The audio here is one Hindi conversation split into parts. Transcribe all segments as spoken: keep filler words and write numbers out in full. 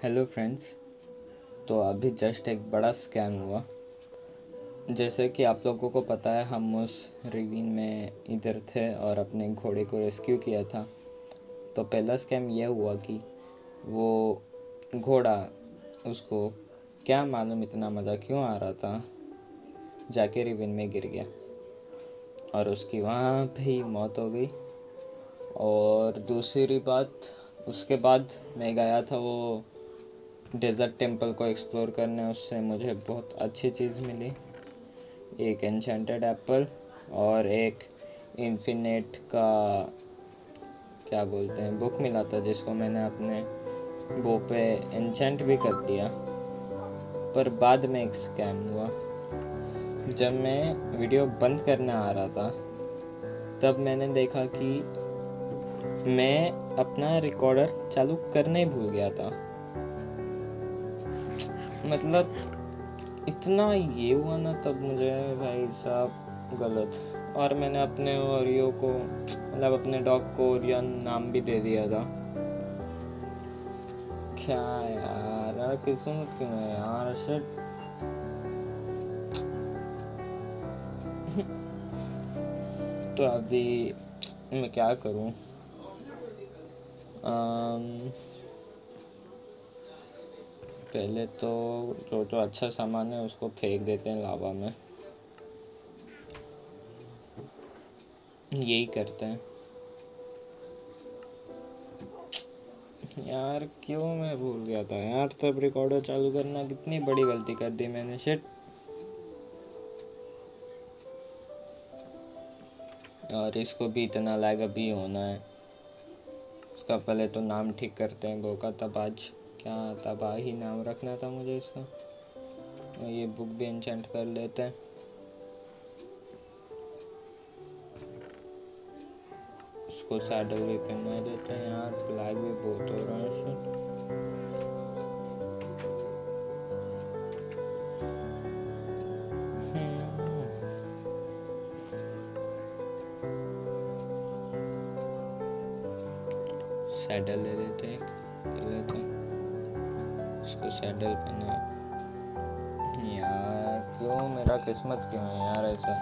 Hello friends. तो अभी जस्ट एक बड़ा स्कैम हुआ। जैसे कि आप लोगों को पता है, हम उस रिवीन में इधर थे और अपने घोड़े को रेस्क्यू किया था। तो पहला स्कैम यह हुआ कि वो घोड़ा, उसको क्या मालूम इतना मज़ा क्यों आ रहा था, जाके रिवीन में गिर गया और उसकी वहाँ पे ही मौत हो गई। और दूसरी बात, उसके बाद मैं गया था वो डेज़र्ट टेम्पल को एक्सप्लोर करने। उससे मुझे बहुत अच्छी चीज़ मिली, एक एन्चेंटेड एप्पल और एक इन्फिनेट का क्या बोलते हैं बुक मिला था, जिसको मैंने अपने बो पे एन्चेंट भी कर दिया। पर बाद में एक स्कैम हुआ। जब मैं वीडियो बंद करने आ रहा था, तब मैंने देखा कि मैं अपना रिकॉर्डर चालू करने ही भूल गया था। मतलब इतना ये हुआ ना, तब मुझे भाई साहब गलत। और मैंने अपने ओरियो को, मतलब अपने डॉग को ओरियन नाम भी दे दिया था। क्या यार, यार किस्मत क्यों है यार, शिट। तो अभी मैं क्या करूं? अम, पहले तो जो जो अच्छा सामान है उसको फेंक देते हैं लावा में, यही करते हैं। यार क्यों मैं भूल गया था यार, तब रिकॉर्डर चालू करना, कितनी बड़ी गलती कर दी मैंने, शिट। और इसको भी इतना लैग अभी होना है। उसका पहले तो नाम ठीक करते हैं, गो का तबाज। क्या तबाही नाम रखना था मुझे इसका। और ये बुक भी एन्चेंट कर लेते हैं। उसको सैडल भी पहना देते हैं यार, लैग भी बहुत हो रहा है इससे। सैडल ले लेते हैं पहले तो। उसको सैडल पहना। यार क्यों, मेरा किस्मत क्यों है यार ऐसा।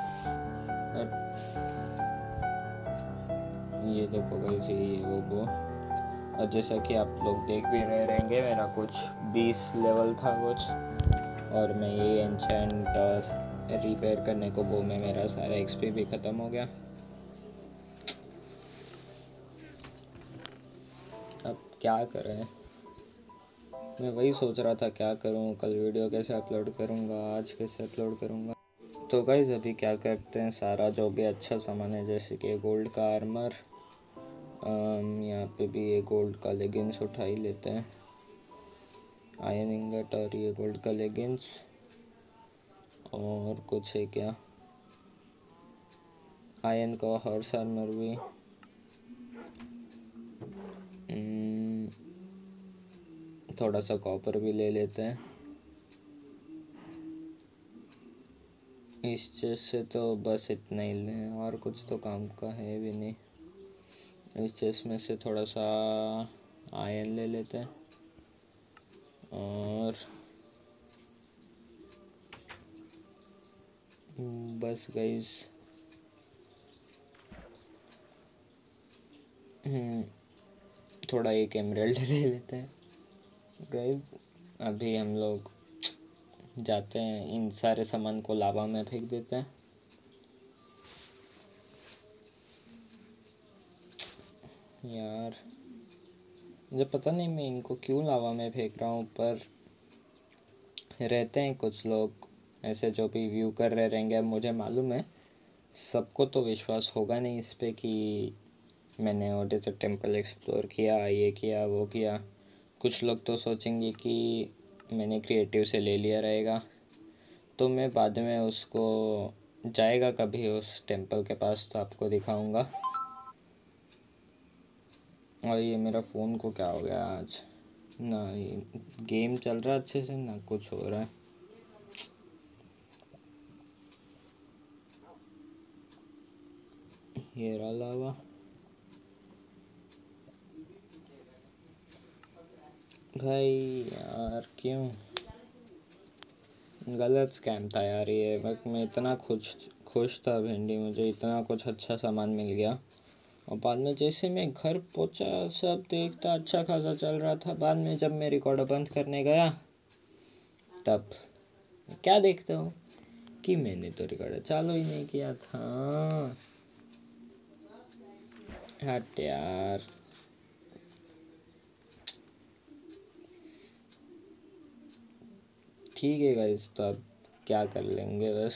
ये देखो गाइस, ये वो वो और जैसा कि आप लोग देख भी रहे रहेंगे, मेरा कुछ बीस लेवल था कुछ, और मैं ये एन्चेंट और रिपेयर करने को वो में मेरा सारा एक्सपी भी ख़त्म हो गया। अब क्या करें? मैं वही सोच रहा था क्या करूं, कल वीडियो कैसे अपलोड करूंगा, आज कैसे अपलोड करूंगा। तो गाइस अभी क्या करते हैं, सारा जो भी अच्छा सामान है, जैसे कि गोल्ड का आर्मर, यहाँ पे भी ये गोल्ड का लेगिंग्स उठा ही लेते हैं, आयरन इंगट और ये गोल्ड का लेगिंग्स। और कुछ है क्या, आयरन का हॉर्स आर्मर भी। थोड़ा सा कॉपर भी ले लेते हैं। इस चेस्ट से तो बस इतना ही लें, और कुछ तो काम का है भी नहीं। इस चेस्ट में से थोड़ा सा आयरन ले लेते हैं और बस गाइस। थोड़ा एक एमराल्ड ले लेते हैं गाइस। अभी हम लोग जाते हैं, इन सारे सामान को लावा में फेंक देते हैं। यार मुझे पता नहीं मैं इनको क्यों लावा में फेंक रहा हूँ, पर रहते हैं कुछ लोग ऐसे जो भी व्यू कर रहे रहेंगे। अब मुझे मालूम है सबको तो विश्वास होगा नहीं इस पर कि मैंने ओडेसर टेम्पल एक्सप्लोर किया, ये किया वो किया। कुछ लोग तो सोचेंगे कि मैंने क्रिएटिव से ले लिया रहेगा, तो मैं बाद में उसको जाएगा कभी उस टेम्पल के पास तो आपको दिखाऊंगा। और ये मेरा फ़ोन को क्या हो गया आज, ना ये गेम चल रहा अच्छे से ना कुछ हो रहा है। ये रहा लावा भाई यार क्यों? गलत स्कैम था यार ये। वक्त मैं इतना खुश खुश था भिंडी, मुझे इतना कुछ अच्छा सामान मिल गया, और बाद में जैसे मैं घर पहुंचा सब देखता अच्छा खासा चल रहा था। बाद में जब मैं रिकॉर्डर बंद करने गया तब क्या देखता हूँ कि मैंने तो रिकॉर्डर चालू ही नहीं किया था। हट यार। ठीक है गाइस, तो अब क्या कर लेंगे, बस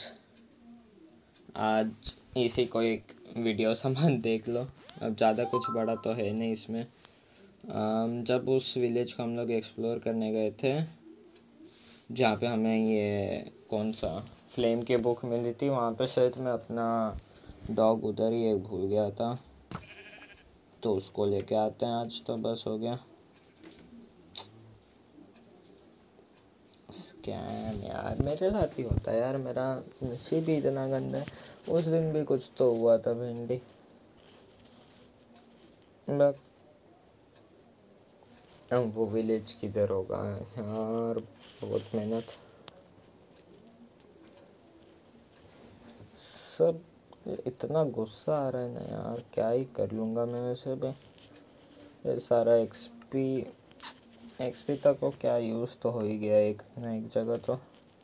आज इसी को एक वीडियो सामान देख लो। अब ज़्यादा कुछ बड़ा तो है नहीं इसमें। अम, जब उस विलेज को हम लोग एक्सप्लोर करने गए थे जहाँ पे हमें ये कौन सा फ्लेम की बुक मिली थी, वहाँ पे शायद मैं अपना डॉग उधर ही एक भूल गया था, तो उसको लेके आते हैं आज, तो बस हो गया। स्कैम यार मेरे साथ ही होता है यार, मेरा नसीब ही इतना गंदा है। उस दिन भी कुछ तो हुआ था भिंडी, बस अब वो विलेज किधर होगा यार, बहुत मेहनत सब। इतना गुस्सा आ रहा है ना यार, क्या ही कर लूँगा मैं वैसे भी। ये सारा एक्सपी एक्सपी तक को क्या यूज़ तो हो ही गया एक ना एक जगह तो।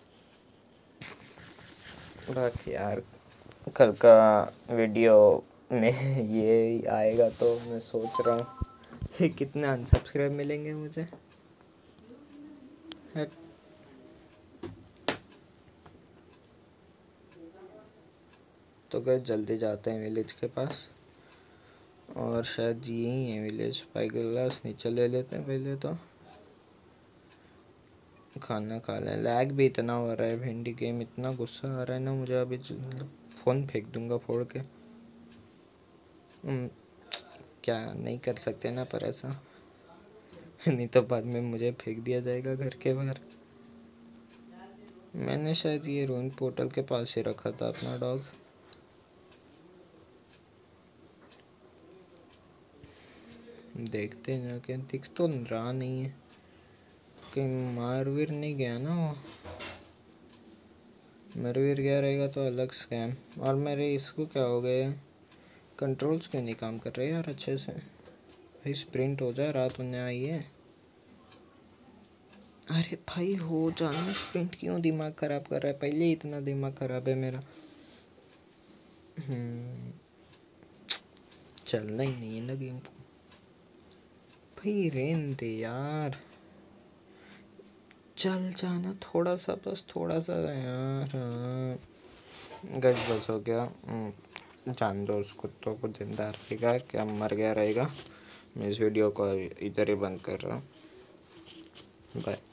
बाकी यार कल का वीडियो में ये आएगा तो मैं सोच रहा हूँ कितने अनसब्सक्राइब मिलेंगे मुझे। तो गए जल्दी जाते हैं विलेज के पास, और शायद यही है विलेज। स्पाइक ग्लास नीचे ले लेते हैं पहले, तो खाना खा लें। लैग भी इतना हो रहा है भिंडी गेम, इतना गुस्सा आ रहा है ना मुझे, अभी फ़ोन फेंक दूंगा फोड़ के। क्या नहीं कर सकते ना पर ऐसा नहीं तो बाद में मुझे फेंक दिया जाएगा घर के बाहर। मैंने शायद ये रूइन पोर्टल के पास ही रखा था अपना डॉग। देखते हैं जाके, दिख तो रहा नहीं है, कहीं मारवीर नहीं गया ना वो। मारवीर गया रहेगा तो अलग स्कैम। और मेरे इसको क्या हो गया, कंट्रोल्स क्यों नहीं काम कर रहे यार अच्छे से। भाई स्प्रिंट हो जाए, रात होने आई है। अरे भाई हो जाना स्प्रिंट, क्यों दिमाग खराब कर रहा है, पहले ही इतना दिमाग खराब है मेरा। हम्म चलना ही नहीं है ना गेम को। भाई रेन दे यार, चल जाना थोड़ा सा, बस थोड़ा सा यार। गज बस हो गया। जान दो उस कुत्तों को, जिंदा रहेगा क्या मर गया रहेगा। मैं इस वीडियो को इधर ही बंद कर रहा हूँ। बाय।